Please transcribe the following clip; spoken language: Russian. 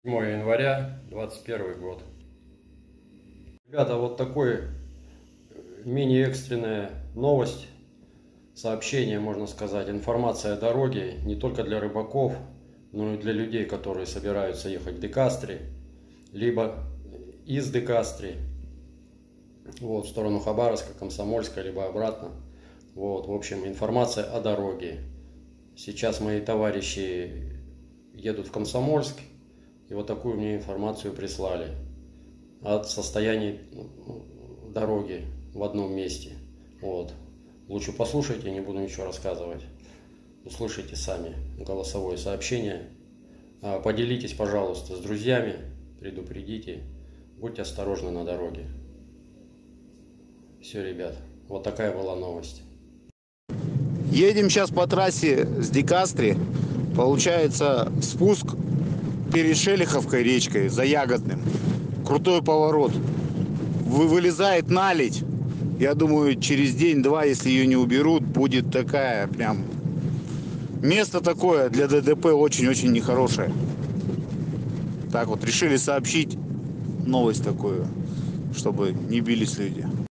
7 января 2021 год. Ребята, вот такой мини-экстренная новость, сообщение, можно сказать, информация о дороге не только для рыбаков, но и для людей, которые собираются ехать в Декастре, либо из Декастри, вот, в сторону Хабаровска, Комсомольска, либо обратно. Вот, в общем, информация о дороге. Сейчас мои товарищи едут в Комсомольск, и вот такую мне информацию прислали о состоянии дороги в одном месте. Вот. Лучше послушайте, не буду ничего рассказывать. Услышите сами голосовое сообщение. Поделитесь, пожалуйста, с друзьями, предупредите. Будьте осторожны на дороге. Все, ребят, вот такая была новость. Едем сейчас по трассе с Декастри. Получается спуск перед Шелиховкой речкой, за Ягодным. Крутой поворот. Вылезает наледь. Я думаю, через день-два, если ее не уберут, будет такая прям... Место такое для ДТП очень-очень нехорошее. Так вот, решили сообщить новость такую, чтобы не бились люди.